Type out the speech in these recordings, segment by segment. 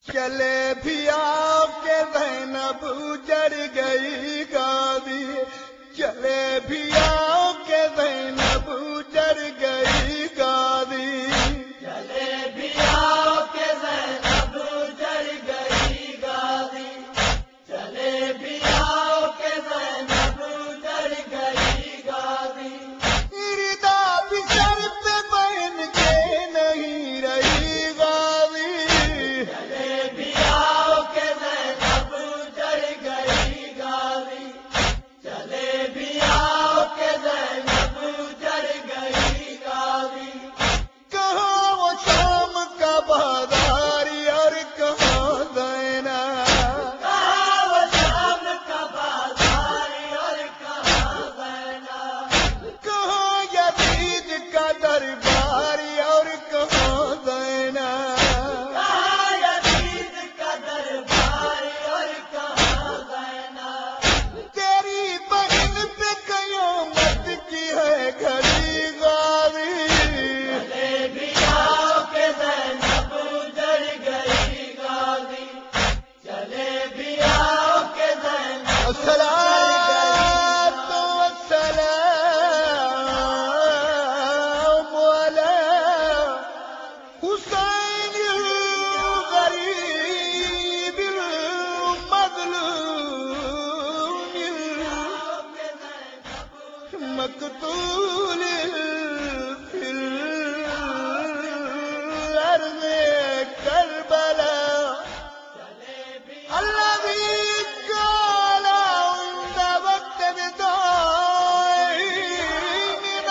چلے بھی آپ کے زینب جڑ گئی غازی، چلے بھی آپ کے زینب جڑ گئی غازی، چلے بھی آپ کے زینب جڑ گئی غازی، چلے بھی آپ کے زینب جڑ گئی غازی، ردا بھی سر پہ بہن کے نہیں رہی غازی، چلے بھی آپ کے زینب جڑ گئی غازی، چلے بھی آپ کے زینب جڑ گئی غازی، کہاں وہ شام کا بازار اور کہاں زینب، کہاں وہ شام کا بازار اور کہاں زینب، کہاں یزید کا دربار اور کہاں زینب، کہاں یزید کا دربار اور کہاں زینب، تیری بہن پہ قیامت کی ہے گھڑی غازی، چلے بھی آپ کے زینب جڑ گئی غازی، چلے بھی آپ کے زینب الصلاۃ والسلام علی حسین الغریب المظلوم مقتول فی الارض کربلا، الذي قال عند وقت بداعي من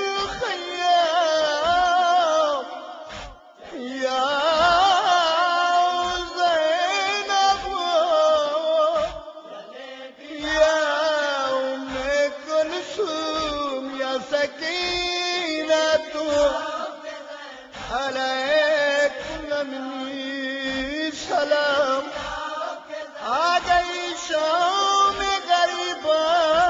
الخيام يا زينب يا أم كلثوم يا سكينة عليكم مني سلام، آ گئی شام غریبا،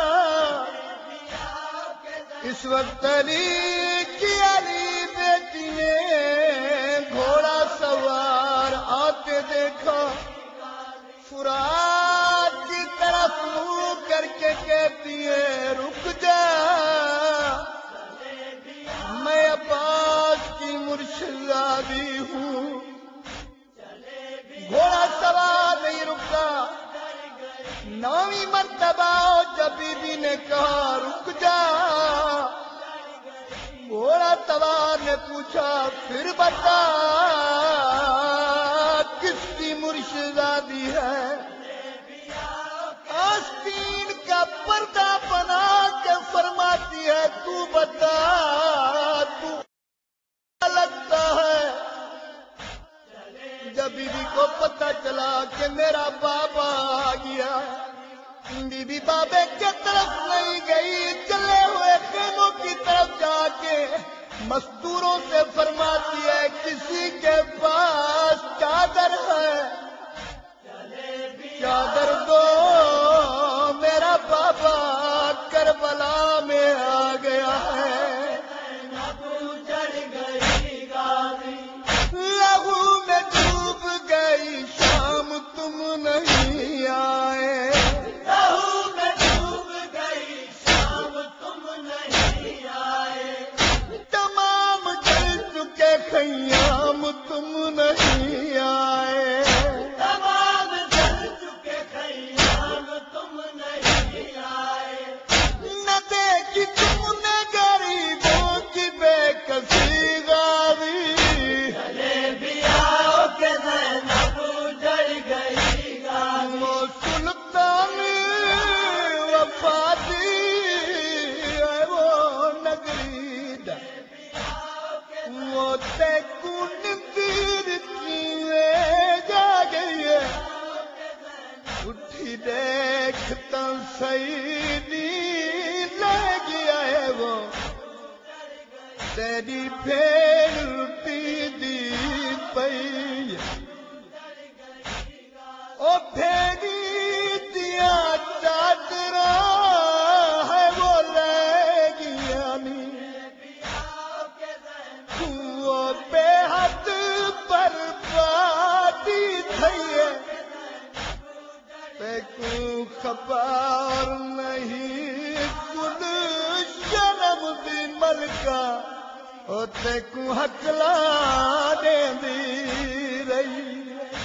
اس وقت علی کی علی بیٹی نے گھوڑا سوار آتے دیکھا، فرات کی طرف منہ کر کے کہتی ہے رک جا، میں عباس کی مرشدزادی ہوں، گھوڑا سوار نہیں رکا، نویں مرتبہ جب بی بی نے کہا رک جا، گھوڑا سوار نے پوچھا پھر بتا کس کی مرشدزادی ہے، آستین کا پردہ بنا کے فرماتی ہے تو بتا تو لگتا ہے، جب بی بی کو پتہ چلا کہ میرا بابا آ گیا، بی بی بابے کی طرف نہیں گئی، چلے ہوئے خیموں کی طرف جا کے مزدوروں سے فرماتی ہے کسی کے پاس چادر ہے، چادر دو، میرا بابا کربلا میں آ گیا ہے، جڑ گئی غازی، لہو میں ڈوب گئی شام تم نہیں آئے، لہو میں ڈوب گئی شام تم نہیں آئے، تمام جل چکے خیام تم نہیں آئے، تمام جل چکے خیام تم نہیں آئے، نہ دیکھی تم نے غریبوں کی بے کسی غازی، چلے بھی آپ کے زینب جڑ گئی غازی، وہ سلطان وفادی ہے وہ نگری دا، وہ تے کن پیر کی لے جا گئی ہے، اٹھی دیکھتا سیدی لے گیا ہے وہ، تیری پھیلتی دی پئی، او پھیلی دیا چادرا ہے وہ لے گیا نی، وہ بے حد بربادی تھی پار نہیں کل شرم دی ملکہ اوتے کو حقلا دیندی رہی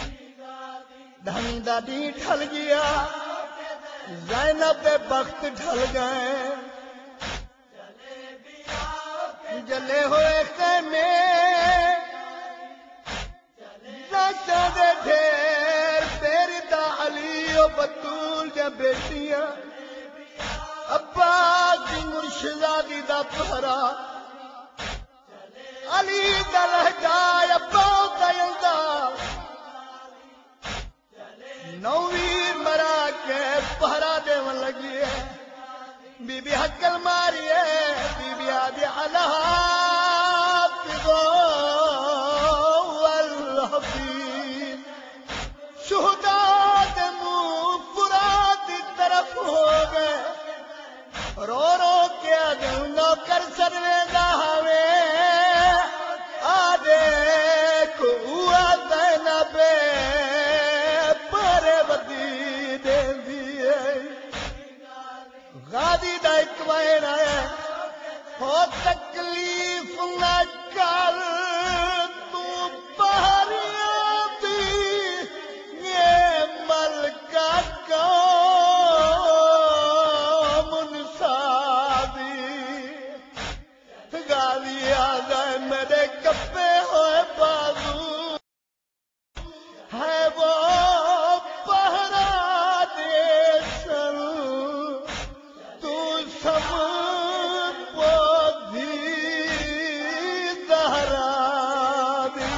دھندا دی ڈھل گیا زینب دے بخت ڈھل گئے جلے ہوئے خیمے ناشا دے ڈھیر تیری دا علی و بطول جا بیٹیاں عباس دی مرشدہ دا پہرا علی دا لہجہ عباس دا یلدا نویر مرا کے پہرا دے من لگی ہے بی بی حقل ماری ہے بی بی آدھی الحافظو والحفیظ شہداء دے منہ فرات دی طرف ہو گئے رو رو کے آگے نوکر سروے دا ہوئے آدھے کو ہوا زینب پارے بدی دے دیئے غادی دا ایک وین ہے ہو تکلیف نہ کر تو پہریاں دی یہ ملکہ قوم انسادی غادی آگئے میرے کپے ہوئے بازو ہے وہ پہرا دے سن تو سب پودھی زہرا دی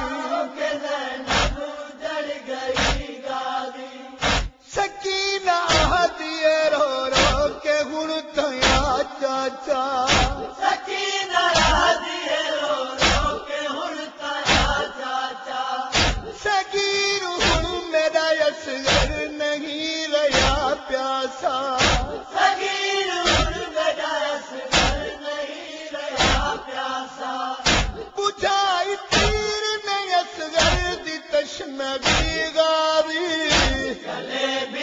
جڑ گئی گادی سکینہ آہدیے رو رو کے ہن تھیا چاچا سکینہ راضی رو رو کے ہن تایا چاچا سکین ہن میرا یسگر نہیں رہا پیاسا سگیر ہن میرا اصغر نہیں رہا پیاسا بجھائی تیر نے یسگر دی تشنگی غاری گلے بھی